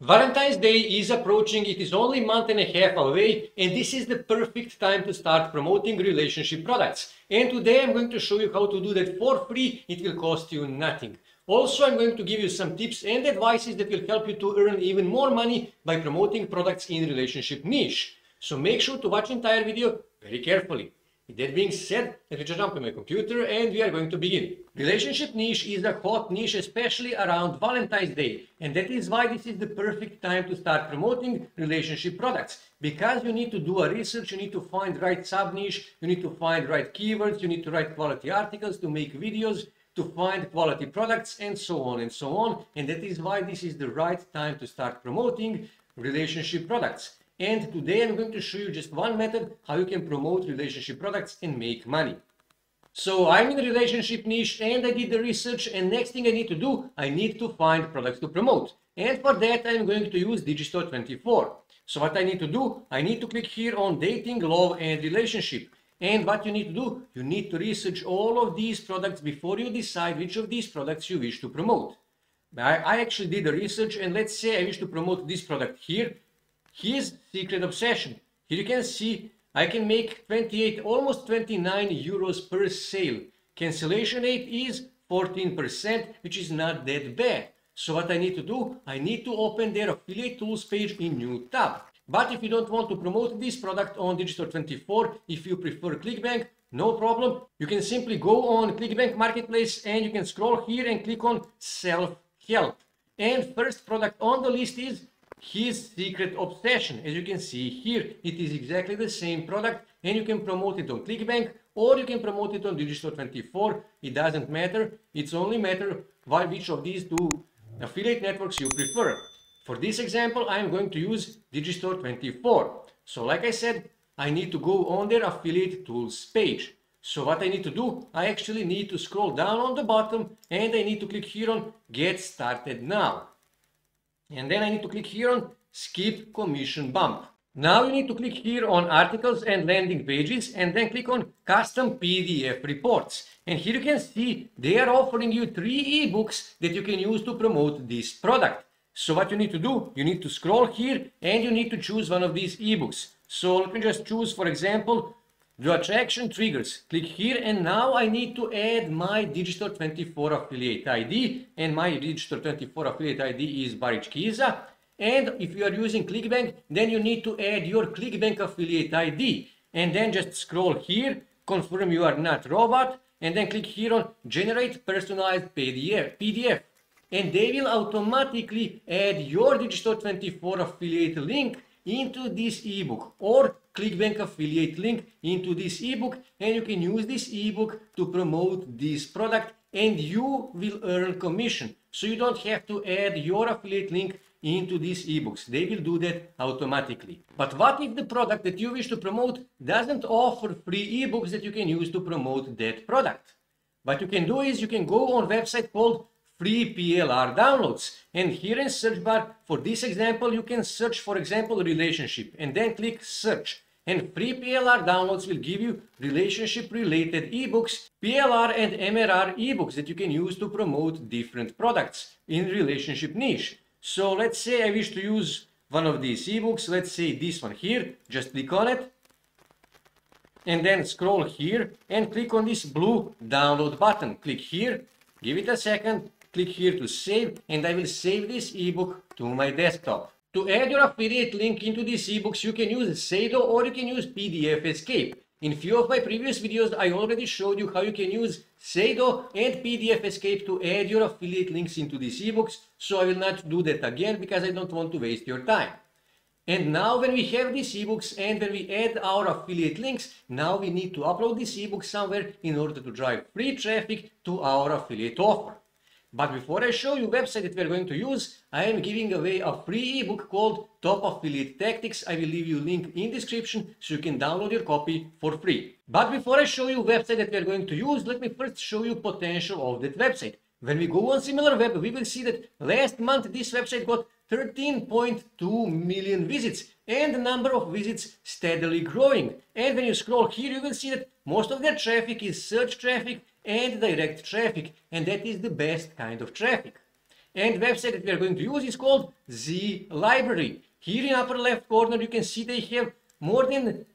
Valentine's Day is approaching, it is only a month and a half away, and this is the perfect time to start promoting relationship products. And today I'm going to show you how to do that for free. It will cost you nothing. Also, I'm going to give you some tips and advices that will help you to earn even more money by promoting products in relationship niche. So make sure to watch the entire video very carefully. With that being said, let me just jump on my computer and we are going to begin. Relationship niche is a hot niche, especially around Valentine's Day. And that is why this is the perfect time to start promoting relationship products. Because you need to do a research, you need to find right sub-niche, you need to find right keywords, you need to write quality articles to make videos, to find quality products, and so on and so on. And that is why this is the right time to start promoting relationship products. And today I'm going to show you just one method how you can promote relationship products and make money. So I'm in the relationship niche and I did the research, and next thing I need to do, I need to find products to promote. And for that I'm going to use Digistore24. So what I need to do, I need to click here on dating, love and relationship. And what you need to do, you need to research all of these products before you decide which of these products you wish to promote. I actually did the research, and let's say I wish to promote this product here. His Secret Obsession. Here you can see I can make 28, almost 29 euros per sale. Cancellation rate is 14%, which is not that bad. So what I need to do, I need to open their affiliate tools page in new tab. But if you don't want to promote this product on Digistore24, if you prefer ClickBank, no problem. You can simply go on ClickBank Marketplace and you can scroll here and click on Self-Help. And first product on the list is His Secret Obsession. As you can see here, it is exactly the same product, and you can promote it on ClickBank or you can promote it on Digistore24. It doesn't matter. It's only matter which of these two affiliate networks you prefer. For this example, I'm going to use Digistore24. So like I said, I need to go on their affiliate tools page. So what I need to do, I actually need to scroll down on the bottom and I need to click here on Get Started Now. And then I need to click here on Skip Commission Bump. Now you need to click here on Articles and Landing Pages and then click on Custom PDF Reports. And here you can see they are offering you 3 ebooks that you can use to promote this product. So what you need to do, you need to scroll here and you need to choose one of these ebooks. So let me just choose, for example, The Attraction Triggers. Click here, and now I need to add my Digistore24 affiliate ID, and my Digistore24 affiliate ID is Baric Kiza. And if you are using ClickBank, then you need to add your ClickBank affiliate ID, and then just scroll here, confirm you are not robot, and then click here on Generate Personalized PDF. And they will automatically add your Digistore24 affiliate link into this ebook, or ClickBank affiliate link into this ebook, and you can use this ebook to promote this product and you will earn commission. So you don't have to add your affiliate link into these ebooks. They will do that automatically. But what if the product that you wish to promote doesn't offer free ebooks that you can use to promote that product? What you can do is you can go on a website called Free PLR Downloads, and here in search bar, for this example, you can search, for example, relationship, and then click search. And Free PLR Downloads will give you relationship related ebooks, PLR and MRR ebooks that you can use to promote different products in relationship niche. So let's say I wish to use one of these ebooks, let's say this one here, just click on it and then scroll here and click on this blue download button. Click here, give it a second, click here to save, and I will save this ebook to my desktop. To add your affiliate link into these ebooks, you can use Sado or you can use PDF Escape. In few of my previous videos, I already showed you how you can use Sado and PDF Escape to add your affiliate links into these ebooks, so I will not do that again because I don't want to waste your time. And now when we have these ebooks and when we add our affiliate links, now we need to upload this ebook somewhere in order to drive free traffic to our affiliate offer. But before I show you website that we are going to use, I am giving away a free ebook called Top Affiliate Tactics. I will leave you a link in description so you can download your copy for free. But before I show you website that we are going to use, let me first show you potential of that website. When we go on SimilarWeb, we will see that last month this website got 13.2 million visits and the number of visits steadily growing. And when you scroll here, you will see that most of their traffic is search traffic and direct traffic, and that is the best kind of traffic. And the website that we are going to use is called Z Library. Here in upper left corner, you can see they have more than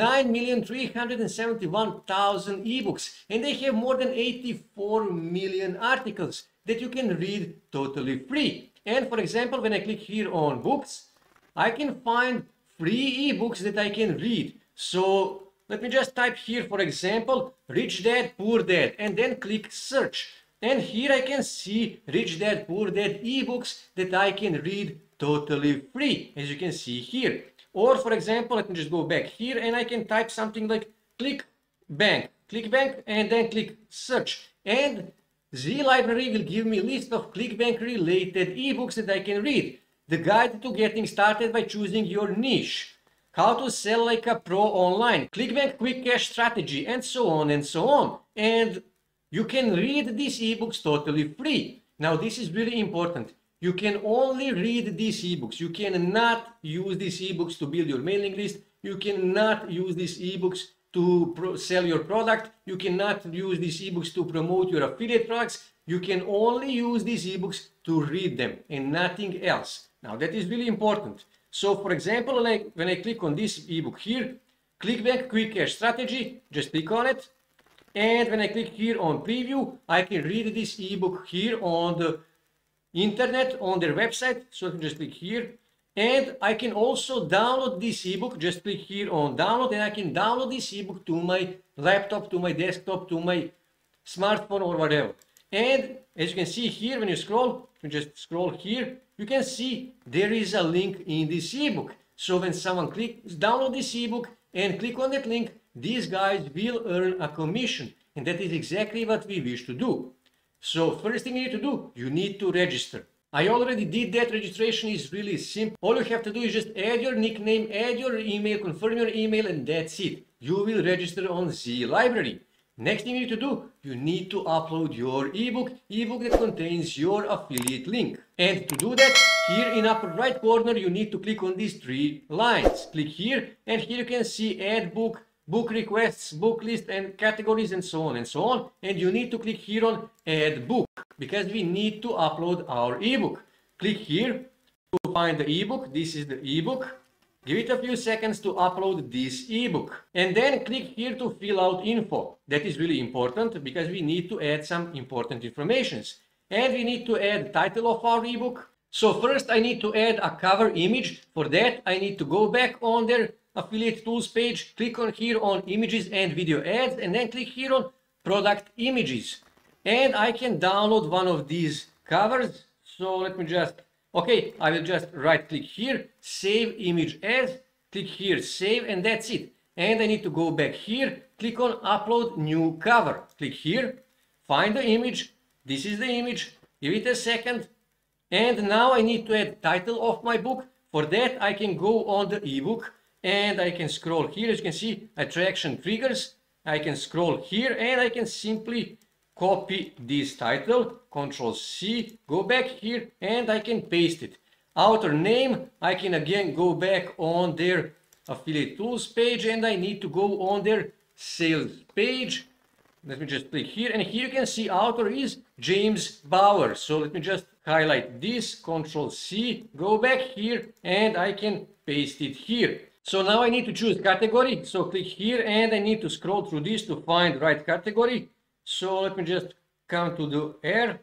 9,371,000 ebooks, and they have more than 84 million articles that you can read totally free. And for example, when I click here on books, I can find free ebooks that I can read. So let me just type here, for example, Rich Dad, Poor Dad, and then click search. And here I can see Rich Dad, Poor Dad ebooks that I can read totally free, as you can see here. Or for example, let me just go back here and I can type something like ClickBank, and then click search. And Z Library will give me a list of ClickBank related ebooks that I can read. The guide to getting started by choosing your niche, how to sell like a pro online, ClickBank quick cash strategy, and so on and so on. And you can read these ebooks totally free. Now this is really important. You can only read these ebooks. You cannot use these ebooks to build your mailing list. You cannot use these ebooks to sell your product. You cannot use these ebooks to promote your affiliate products. You can only use these ebooks to read them and nothing else. Now that is really important. So for example, when I click on this ebook here, ClickBank Quick Cash Strategy, just click on it. And when I click here on preview, I can read this ebook here on the internet, on their website. So I can just click here. And I can also download this ebook. Just click here on download, and I can download this ebook to my laptop, to my desktop, to my smartphone or whatever. And as you can see here, when you scroll, you just scroll here, you can see there is a link in this ebook. So when someone clicks download this ebook and click on that link, these guys will earn a commission. And that is exactly what we wish to do. So first thing you need to do, you need to register. I already did that. Registration is really simple. All you have to do is just add your nickname, add your email, confirm your email, and that's it. You will register on Z Library. Next thing you need to do, you need to upload your ebook that contains your affiliate link. And to do that, here in upper right corner, you need to click on these three lines. Click here, and here you can see add book, book requests, book list, and categories, and so on and so on. And you need to click here on add book because we need to upload our ebook. Click here to find the ebook. This is the ebook. Give it a few seconds to upload this ebook. And then click here to fill out info. That is really important because we need to add some important informations. And we need to add title of our ebook. So first I need to add a cover image. For that I need to go back on their affiliate tools page, click on here on images and video ads, and then click here on product images. And I can download one of these covers. So let me just, okay, I will just right click here, save image as, click here, save, and that's it. And I need to go back here, click on upload new cover. Click here, find the image. This is the image. Give it a second. And now I need to add title of my book. For that I can go on the ebook. And I can scroll here, as you can see, attraction triggers. I can scroll here and I can simply copy this title, Control C, go back here and I can paste it. Author name, I can again go back on their affiliate tools page and I need to go on their sales page. Let me just click here, and here you can see author is James Bauer. So let me just highlight this, Control C, go back here and I can paste it here. So now I need to choose category. So click here and I need to scroll through this to find the right category. So let me just come to the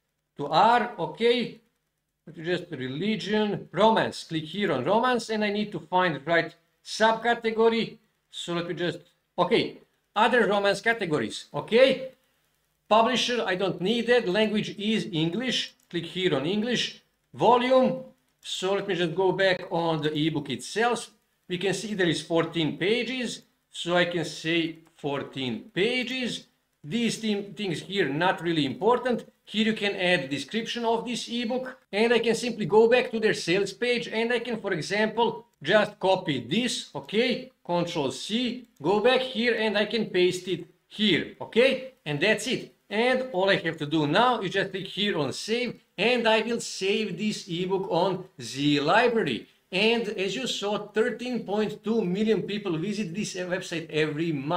R, okay. Let me just religion, romance. Click here on romance and I need to find the right subcategory. So let me just, okay, other romance categories, okay. Publisher, I don't need that. Language is English. Click here on English. Volume. So let me just go back on the ebook itself. We can see there is 14 pages, so I can say 14 pages. These things here not really important. Here you can add description of this ebook, and I can simply go back to their sales page and I can, for example, just copy this, okay, Control C, go back here and I can paste it here, okay, and that's it. And all I have to do now is just click here on save, and I will save this ebook on Z Library. And as you saw, 13.2 million people visit this website every month.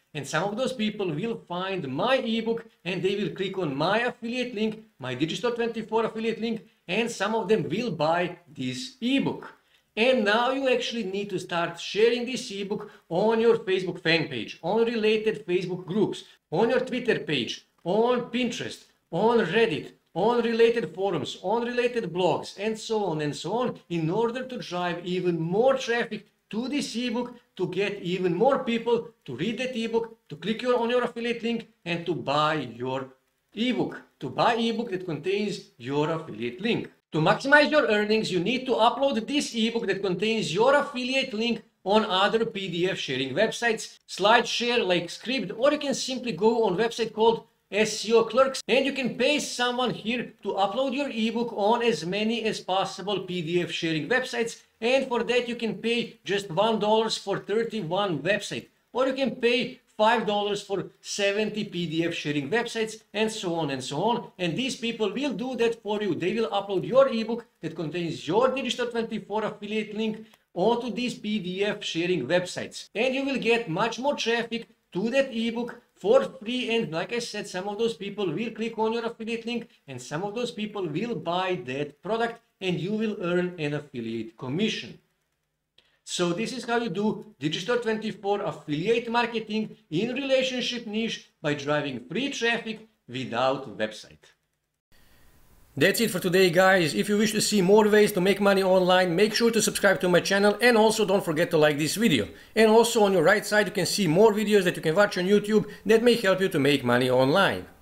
and some of those people will find my ebook and they will click on my affiliate link, my Digistore24 affiliate link, and some of them will buy this ebook. And now you actually need to start sharing this ebook on your Facebook fan page, on related Facebook groups, on your Twitter page, on Pinterest, on Reddit, on related forums, on related blogs, and so on, in order to drive even more traffic to this ebook, to get even more people to read that ebook, to click on your affiliate link, and to buy your ebook, that contains your affiliate link. To maximize your earnings, you need to upload this ebook that contains your affiliate link on other PDF sharing websites, SlideShare like Scribd, or you can simply go on a website called SEO Clerks, and you can pay someone here to upload your ebook on as many as possible PDF sharing websites, and for that you can pay just $1 for 31 websites, or you can pay $5 for 70 PDF sharing websites, and so on, and these people will do that for you. They will upload your ebook that contains your Digistore24 affiliate link onto these PDF sharing websites, and you will get much more traffic to that ebook for free. And like I said, some of those people will click on your affiliate link, and some of those people will buy that product, and you will earn an affiliate commission. So this is how you do Digistore24 affiliate marketing in relationship niche by driving free traffic without website. That's it for today, guys. If you wish to see more ways to make money online, make sure to subscribe to my channel, and also don't forget to like this video. And also on your right side you can see more videos that you can watch on YouTube that may help you to make money online.